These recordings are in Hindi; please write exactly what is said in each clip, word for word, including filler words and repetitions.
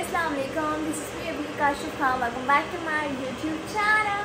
अस्सलाम वालेकुम, दिस इज मी अभी Kashif Khan, welcome back to my YouTube channel.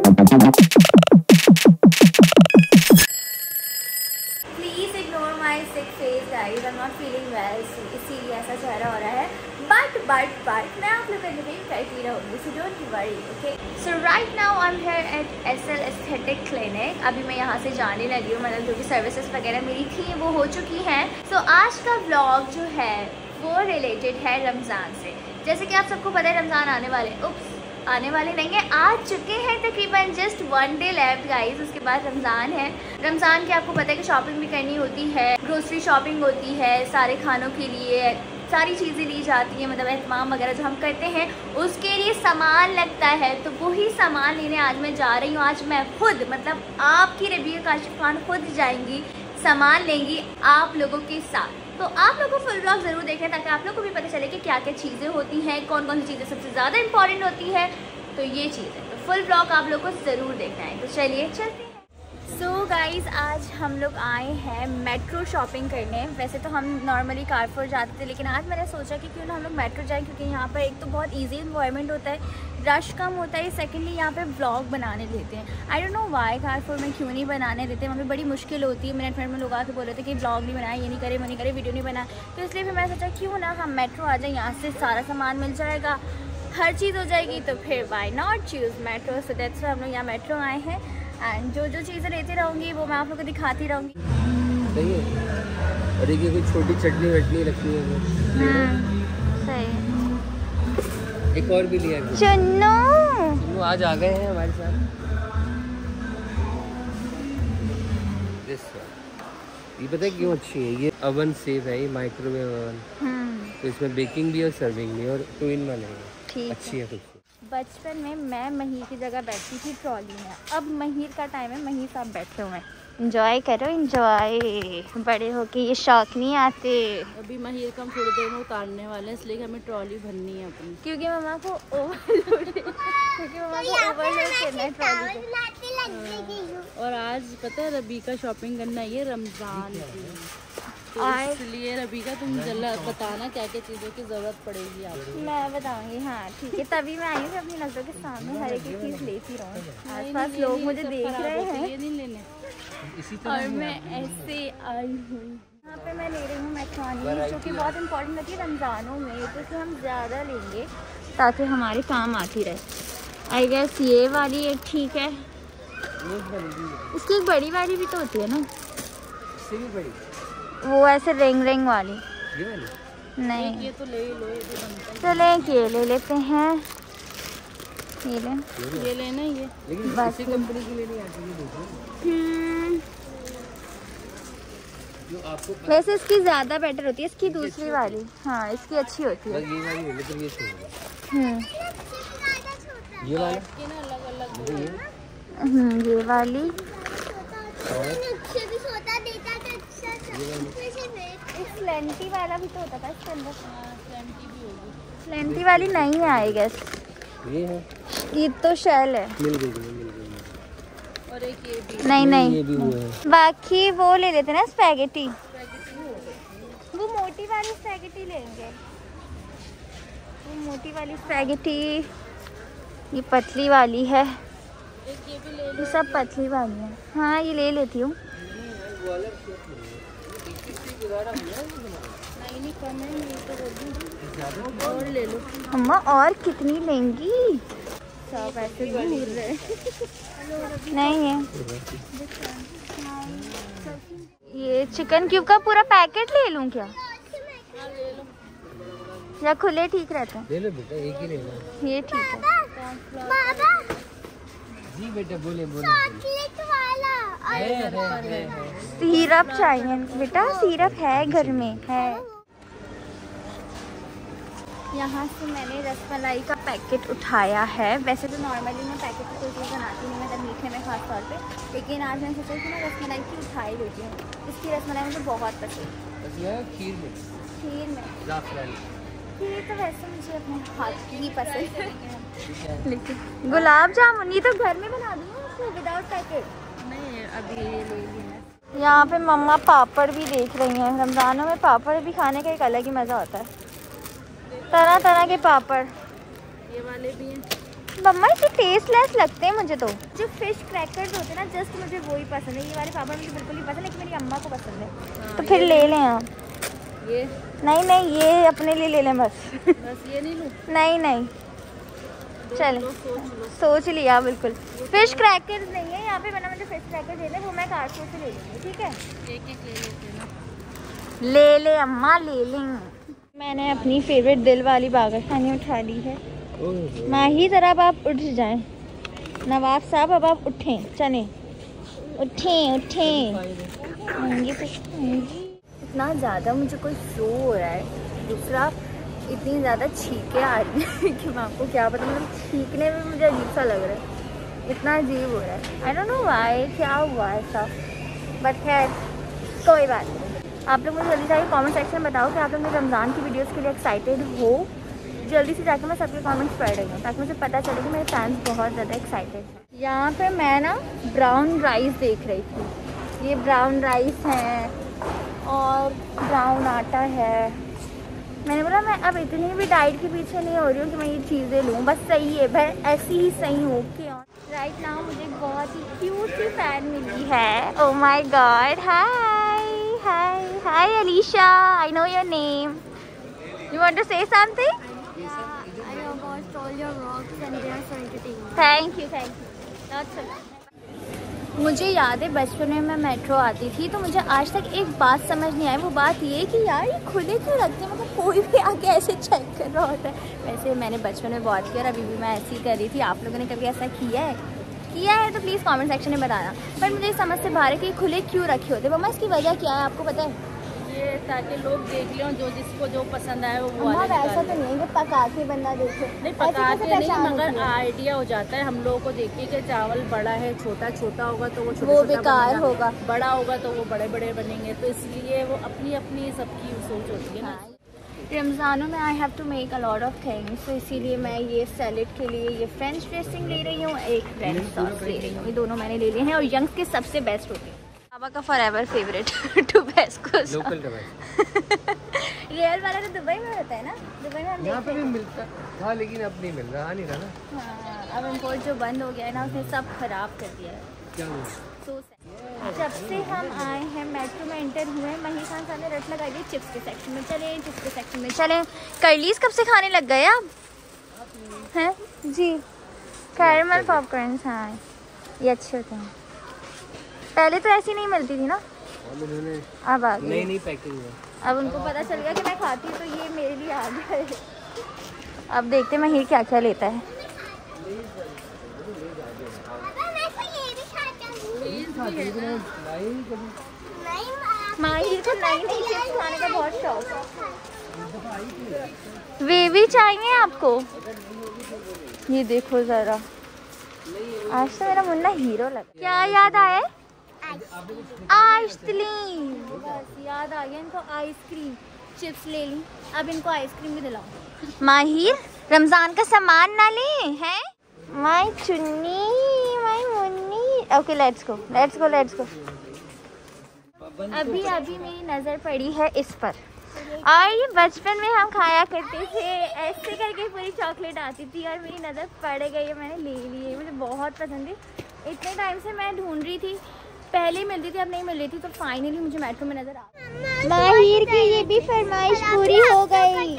Please ignore my sick face guys, I am not feeling well, इसीलिए ऐसा चेहरा हो रहा है। बट बट बट मैं आप लोग के लिए करती रहूँगी, so don't worry, okay. So right now I am here at SL aesthetic clinic. अभी मैं यहाँ से जाने लगी हूँ, मतलब जो भी सर्विसेज वगैरह मेरी थी वो हो चुकी हैं। सो so, आज का व्लॉग जो है वो रिलेटेड है रमज़ान से। जैसे कि आप सबको पता है रमज़ान आने वाले, उप्स आने वाले नहीं है, आ चुके हैं तकरीबन, just one day left guys, उसके बाद रमज़ान है। रमज़ान के आपको पता है कि शॉपिंग भी करनी होती है, ग्रोसरी शॉपिंग होती है, सारे खानों के लिए सारी चीज़ें ली जाती हैं, मतलब एहतमाम वगैरह जो हम करते हैं उसके लिए सामान लगता है। तो वही सामान लेने आज मैं जा रही हूँ। आज मैं खुद, मतलब आपकी रबीया काशिफ खान खुद जाएंगी, सामान लेंगी आप लोगों के साथ। तो आप लोगों को फुल ब्लॉग ज़रूर देखें ताकि आप लोगों को भी पता चले कि क्या क्या चीज़ें होती हैं, कौन कौन सी चीज़ें सबसे ज़्यादा इंपॉर्टेंट होती है। तो ये चीज़ है, तो फुल ब्लॉग आप लोग को ज़रूर देखना है। तो चलिए चलते हैं। सो so गाइज़, आज हम लोग आए हैं मेट्रो शॉपिंग करने। वैसे तो हम नॉर्मली कारफोर जाते थे, लेकिन आज मैंने सोचा कि क्यों ना हम लोग मेट्रो जाएं, क्योंकि यहाँ पर एक तो बहुत इजी इन्वायरमेंट होता है, रश कम होता है, सेकेंडली यहाँ पे व्लॉग बनाने देते हैं। I don't know why Carrefour में क्यों नहीं बनाने देते, वहाँ पे बड़ी मुश्किल होती है। मिनट मिनट में लोग आके बोल रहे थे कि व्लॉग नहीं बनाए, ये नहीं करे, वो नहीं करे, वीडियो नहीं बनाए। तो इसलिए फिर मैंने सोचा क्यों ना हम मेट्रो आ जाए, यहाँ से सारा सामान मिल जाएगा, हर चीज़ हो जाएगी, तो फिर why not choose metro. So that's why हम लोग यहाँ मेट्रो आए हैं एंड जो जो चीज़ें लेती रहूँगी वो मैं आप लोग को दिखाती रहूँगी। सही है। और ये कोई छोटी चटनी वटनी रखनी है वो सही है। एक और भी लिया है चन्नू चन्नू आज आ गए हैं हमारे साथ। ये पता है क्यों अच्छी है? ये अवन सेफ है, ये माइक्रोवेव अवन, तो इसमें बेकिंग भी और सर्विंग भी, और टू इन वन है, अच्छी है कुछ। बचपन में मैं महीर की जगह बैठती थी ट्रॉली में, अब महीर का टाइम है, महीर साहब बैठे हुए हैं। इंजॉय करो इंजॉय, बड़े होके ये शौक नहीं आते। अभी महीर को हम थोड़ी देर में उतारने वाले हैं, इसलिए हमें ट्रॉली भरनी है अपनी, क्योंकि मम्मा को ओवरलोड क्योंकि मम्मा को ओवरलोड करना है ट्रॉली को। और आज पता है रबी का शॉपिंग करना है, ये रमज़ान की, तो इसलिए रबी का तुम जल्द बताना क्या क्या चीज़ों की ज़रूरत पड़ेगी आपको। मैं बताऊंगी, हाँ ठीक है। तभी मैं आई हूँ अपनी नज़रों के सामने हर एक चीज़ लेती रहूँ। आस पास लोग मुझे देख रहे हैं, ये नहीं लेने, और मैं ऐसे आई हूँ। यहाँ पे मैं ले रही हूँ मैक्रोनी, जो कि बहुत इंपॉर्टेंट होती है रमज़ानों में, तो इसे हम ज़्यादा लेंगे ताकि हमारे काम आती रहे। आई गेस ये वाली एक ठीक है, इसकी एक बड़ी वाली भी तो होती है ना, बड़ी वो ऐसे रिंग रिंग वाली। ये वाली नहीं, ये तो ले लो, ये तो बनता है। चलें ये ले लेते हैं, ये ले ये लेना ये, लेकिन बस इसी कंपनी की लेनी आती है। हम्म, जो आपको वैसे इसकी ज़्यादा बेटर होती है, इसकी दूसरी वाली, हाँ इसकी अच्छी होती है। ये वाली लेकिन ये हम्म ये वाला ये ना अलग अलग ये हम्म ये वाली, स्लेंटी वाला भी तो होता था इसके अंदर। स्लेंटी भी होगी, स्लेंटी वाली नहीं है आई गेस, ये है, ये तो शेल है। मिल गई मिल गई। और एक ये भी, नहीं नहीं, ये भी हुआ है। बाकी वो ले लेते ना स्पैगेटी, वो मोटी वाली स्पैगेटी लेंगे, वो मोटी वाली स्पैगेटी, ये पतली वाली है, एक ये भी ले लो। ये सब पतली वाली है। हाँ ये ले लेती हूँ। नहीं नहीं कम है, ये तो बोल, और ले लो। अम्मा और कितनी लेंगी? सब ऐसे घूर रहे नहीं है। ये चिकन क्यूब का पूरा पैकेट ले लूं क्या, या खुले ठीक रहते हैं? ले लो बेटा, एक ही ले लो। ये ठीक है। जी बेटा, बोले बोले है, है, है, है। सिरप चाहिए बेटा, सिरप है घर में है। यहाँ से मैंने रसमलाई का पैकेट उठाया है। वैसे तो नॉर्मली मैं पैकेट की कोई चीज़ बनाती नहीं, मतलब मीठे में खास तौर पे, लेकिन आज मैंने सोचा कि मैं रसमलाई की उठाई लेती हूँ। इसकी रसमलाई मुझे बहुत पसंद है। खीर में खीर में जाफरान, खीर तो वैसे मुझे अपने हाथ की ही पसंद है, लेकिन गुलाब जामुन ये तो घर में बना दूँगी विदाउट पैकेट। नहीं अभी ये ले लिया। यहाँ पे मम्मा पापड़ भी देख रही हैं। रमज़ानों में पापड़ भी खाने का एक अलग ही मज़ा होता है, तरह तरह तरह के पापड़, ये वाले भी हैं। मम्मा ये टेस्टलेस लगते हैं मुझे तो। जो फिश क्रैकर्स होते हैं ना, जस्ट मुझे वही पसंद है। ये वाले पापड़ मुझे बिल्कुल नहीं पसंद, लेकिन मेरी अम्मा को पसंद है। हाँ, तो फिर ले लें आप। ये नहीं नहीं, ये अपने लिए ले लें बस। बस ये नहीं लूँ? नहीं नहीं, चले सोच, सोच लिया बिल्कुल। फिश क्रैकर्स नहीं है यहाँ पे, वरना मुझे फिश क्रैकर्स देने, वो मैं कारकों से ले लूँगी। ठीक है, एक एक ले लेते ना। ले ले अम्मा, ले लेंगे। मैंने अपनी फेवरेट दिल वाली बागरखानी उठा ली है। माही जरा अब आप उठ जाएं। नवाब साहब अब आप उठें, चलें, उठें उठें। महंगी महंगी। इतना ज़्यादा मुझे कोई शो हो रहा है। दूसरा, इतनी ज़्यादा छींकें आ रही हैं कि मैं आपको क्या पता, मतलब छींकने में मुझे अजीब सा लग रहा है, इतना अजीब हो रहा है। आई डोंट नो व्हाई, क्या हुआ ऐसा, बट खैर कोई बात नहीं। आप लोग मुझे जल्दी से आके कमेंट सेक्शन में बताओ कि आप लोग मेरे रमज़ान की वीडियोस के लिए एक्साइटेड हो। जल्दी से जाकर मैं सबके कमेंट्स पढ़ रही हूँ, ताकि मुझे पता चले कि मेरे फैंस बहुत ज़्यादा एक्साइटेड हैं। यहाँ पे मैं ना ब्राउन राइस देख रही थी। ये ब्राउन राइस है और ब्राउन आटा है। मैंने बोला मैं अब इतनी भी डाइट के पीछे नहीं हो रही हूँ कि मैं ये चीज़ें लूँ, बस सही है भाई, ऐसी ही सही हो के। राइट नाउ मुझे एक बहुत ही क्यूट सी फैन मिली है। Oh my god, hi hi hi Alisha, I know your name. You want to say something? Thank you thank you. मुझे याद है बचपन में मैं मेट्रो आती थी, तो मुझे आज तक एक बात समझ नहीं आई। वो बात ये कि यार ये खुले क्यों रखते हैं, मतलब कोई भी आके ऐसे चेक कर रहा होता है। वैसे मैंने बचपन में बहुत किया और अभी भी मैं ऐसे ही कर रही थी। आप लोगों ने कभी ऐसा किया है? किया है तो प्लीज़ कमेंट सेक्शन में बताना। पर मुझे समझ से बाहर है कि खुले क्यों रखे होते हैं। मम्मा इसकी वजह क्या है, आपको पता है? ये ताकि लोग देख लें, जो जिसको जो पसंद आए वो वो वाले ऐसा तो नहीं है कि पका के बंदा देखे। नहीं पका के नहीं, मगर आइडिया हो जाता है हम लोगों को देखिए कि चावल बड़ा है, छोटा छोटा होगा तो वो छोटा वो बेकार होगा, बड़ा होगा तो वो बड़े बड़े बनेंगे। तो इसलिए वो अपनी अपनी सबकी सोच होती है ना। रमज़ानों में I have to make a lot of things, तो इसीलिए मैं ये सैलेड के लिए ये फ्रेंच ड्रेसिंग ले रही हूँ, एक रेड सॉस ले रही हूँ। ये दोनों मैंने ले लिए हैं और यंग्स के सबसे बेस्ट होते हैं। बाबा का फॉरएवर फेवरेट टुबेस्को लोकल का रियल वाला तो दुबई में होता है ना। दुबई में हम यहाँ पे भी मिलता था, लेकिन अब नहीं मिल रहा, आ नहीं रहा ना। हाँ, अब इम्पोर्ट जो बंद हो गया है ना, उसने सब खराब कर दिया है। क्या so जब से हम आए हैं मेट्रो में एंटर हुए, मही खान साहब ने रट लगाई है चिप्स के सेक्शन में चले, चिप्स के सेक्शन में चले। कर्लीज कब से खाने लग गए आप हैं जी? कैरमल पॉपकॉर्न, हाँ ये अच्छे होते हैं। पहले तो ऐसी नहीं मिलती थी ना, अब आ गई नई नई पैकिंग है। अब उनको पता चल गया कि मैं खाती हूँ, तो ये मेरे लिए आ गया है। अब देखते हैं महीर क्या क्या लेता है। माहिर को नई नई चिप्स खाने का बहुत शौक है। वे भी चाहिए आपको? ये देखो जरा, आज तो मेरा मुन्ना हीरो लगा। क्या याद आया? आइसक्रीम, बस याद आ गया इनको। आइसक्रीम, चिप्स ले ली, अब इनको आइसक्रीम भी दिलाओ। माहिर रमजान का सामान ना ले हैं? माई चुन्नी, माई मुन्नी। Okay let's go let's go let's go. अभी अभी मेरी नज़र पड़ी है इस पर, और ये बचपन में हम खाया करते थे, ऐसे करके पूरी चॉकलेट आती थी और मेरी नज़र पड़ गई है, मैंने ले ली है। मुझे बहुत पसंद थी, इतने टाइम से मैं ढूंढ रही थी, पहले मिलती थी अब नहीं मिल रही थी, तो फाइनली मुझे मेट्रो में नज़र आ। माहिर की ये भी फरमाइश पूरी हो गई।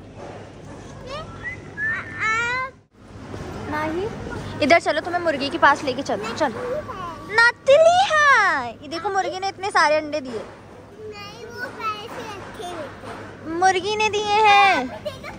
माहिर इधर चलो, तुम्हें मुर्गी के पास लेके चलो। चलो नतली, हाँ ये देखो मुर्गी ने इतने सारे अंडे दिए। नहीं वो पैसे रखे हुए, मुर्गी ने दिए हैं।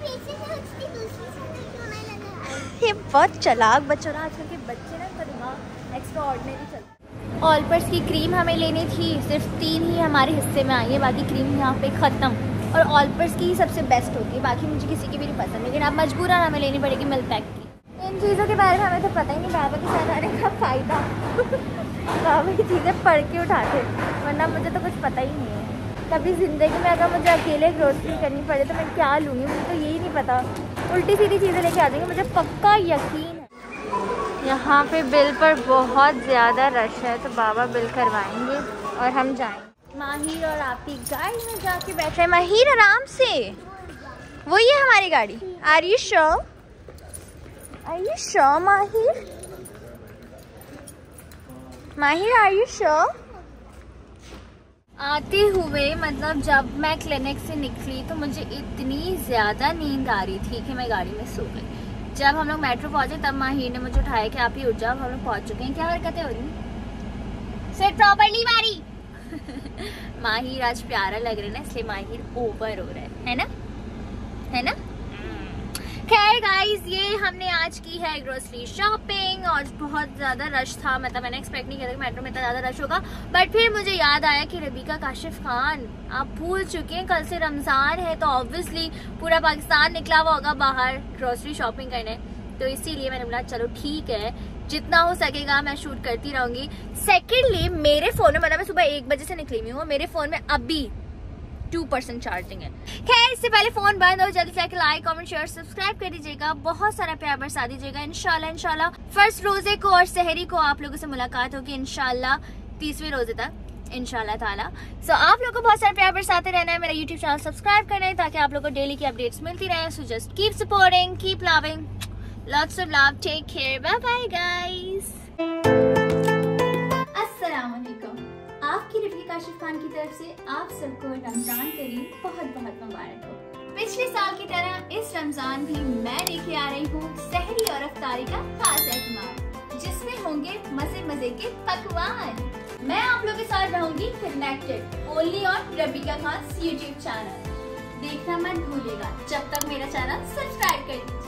ये बहुत चालाक बच्चों ना, आजकल के बच्चे ना, इनका दिमाग एक्स्ट्रा ऑर्डिनरी चलता है। ऑलपर्स की क्रीम हमें लेनी थी, सिर्फ तीन ही हमारे हिस्से में आई है, बाकी क्रीम यहाँ पे ख़त्म। और ऑलपर्स की ही सबसे बेस्ट होती है, बाकी मुझे किसी की भी नहीं पसंद, लेकिन अब मजबूरन हमें लेनी पड़ेगी मिल्क पैक की। इन चीज़ों के बारे में हमें तो पता ही नहीं, बाबा के साथ आने का फ़ायदा। बाबा की चीज़ें पढ़ के उठाते, वरना मुझे तो कुछ पता ही नहीं है। कभी ज़िंदगी में अगर मुझे अकेले ग्रोसरी करनी पड़े तो मैं क्या लूँगी, मुझे तो यही नहीं पता, उल्टी सीधी चीज़ें लेके आ जाएंगी, मुझे पक्का यकीन है। यहाँ पे बिल पर बहुत ज़्यादा रश है, तो बाबा बिल करवाएंगे और हम जाएंगे। माहिर और आप ही गाड़ी में जाके बैठे हैं। माहिर आराम से, वो ये हमारी गाड़ी। Are you sure? Are you sure Mahir? Mahir are you sure? आते हुए मतलब जब मैं क्लिनिक से निकली तो मुझे इतनी ज़्यादा नींद आ रही थी कि मैं गाड़ी में सो गई। जब हम लोग मेट्रो पहुंचे तब माहिर ने मुझे उठाया कि आप ही उठ जाओ, हम लोग पहुंच चुके हैं। क्या हरकतें हो रही? सिट प्रॉपर्ली मारी। माहिर आज प्यारा लग रहा है ना, इसलिए माहिर ओवर हो रहा है, है ना, है ना। खैर गाइस, ये हमने आज की है ग्रोसरी शॉपिंग और बहुत ज़्यादा रश था। मतलब मैंने एक्सपेक्ट नहीं किया था कि मेट्रो में इतना ज़्यादा रश होगा, बट फिर मुझे याद आया कि रबीका काशिफ खान आप भूल चुके हैं, कल से रमज़ान है तो ऑब्वियसली पूरा पाकिस्तान निकला हुआ होगा बाहर ग्रोसरी शॉपिंग करने। तो इसीलिए मैंने बोला चलो ठीक है, जितना हो सकेगा मैं शूट करती रहूँगी। सेकेंडली मेरे फ़ोन में, मतलब मैं सुबह एक बजे से निकली हुई हूँ, मेरे फ़ोन में अभी टू परसेंट चार्जिंग है। खैर इससे पहले फोन बंद हो, जल्दी से लाइक कमेंट शेयर सब्सक्राइब कर दीजिएगा, बहुत सारा प्यार बरसा दीजिएगा। इंशाल्लाह इंशाल्लाह फर्स्ट रोजे को और सहरी को आप लोगों से मुलाकात होगी इंशाल्लाह तीसवें रोजे तक इंशाल्लाह ताला। सो so, आप लोगों को बहुत सारा प्यार बरसाते रहना है, मेरा यूट्यूब चैनल सब्सक्राइब करना है ताकि आप लोगों को डेली की अपडेट्स मिलती रहे। So just keep supporting, keep loving, lots of love, take care, bye bye guys. अस्सलाम वालेकुम। आपकी रबीका काशिफ खान की तरफ से आप सबको रमजान करीम बहुत बहुत मुबारक हो। पिछले साल की तरह इस रमजान भी मैं लेके आ रही हूँ सहरी और अफ्तारी का खास एहतमाम, जिसमें होंगे मजे मजे के पकवान। मैं आप लोगों के साथ रहूंगी connected only on Rabika Khan YouTube channel. देखना मत भूलिएगा, जब तक मेरा चैनल सब्सक्राइब कर दीजिए।